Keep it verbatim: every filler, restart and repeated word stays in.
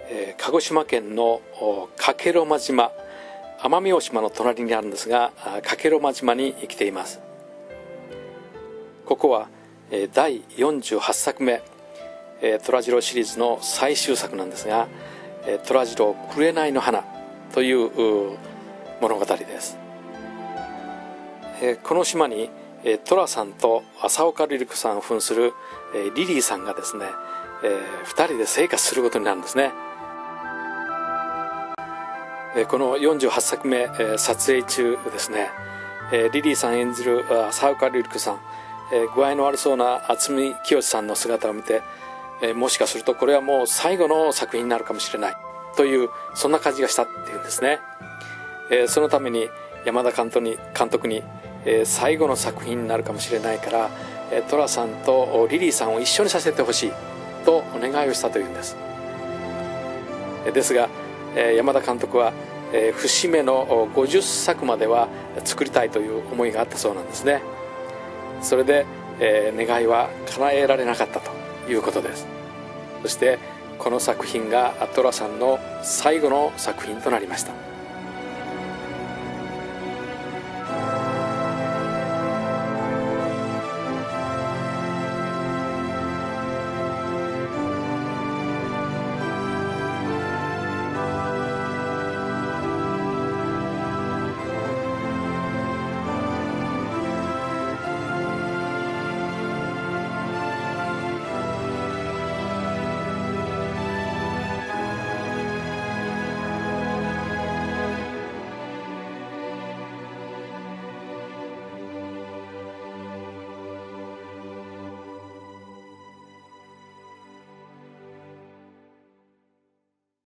えー、鹿児島県の加計呂麻島、奄美大島の隣にあるんですが、加計呂麻島に来ています。ここは、えー、だいよんじゅうはちさくめ、えー、虎次郎シリーズの最終作なんですが、えー、虎次郎紅の花という物語です。えー、この島に、えー、寅さんと浅岡瑠璃子さんを扮する、えー、リリーさんがですね、えー、ふたりで生活することになるんですね。えー、このよんじゅうはちさくめ、えー、撮影中ですね、えー、リリーさん演じる浅岡瑠璃子さん、えー、具合の悪そうな渥美清さんの姿を見て、えー、もしかするとこれはもう最後の作品になるかもしれないという、そんな感じがしたっていうんですね。えー、そのために山田監督に、監督にえー、最後の作品になるかもしれないから、えー、寅さんとリリーさんを一緒にさせてほしいとお願いをしたというんです。えー、ですが、えー、山田監督は、えー、節目のごじゅっさくまでは作りたいという思いがあったそうなんですね。それで、えー、願いは叶えられなかったということです。そしてこの作品が寅さんの最後の作品となりました。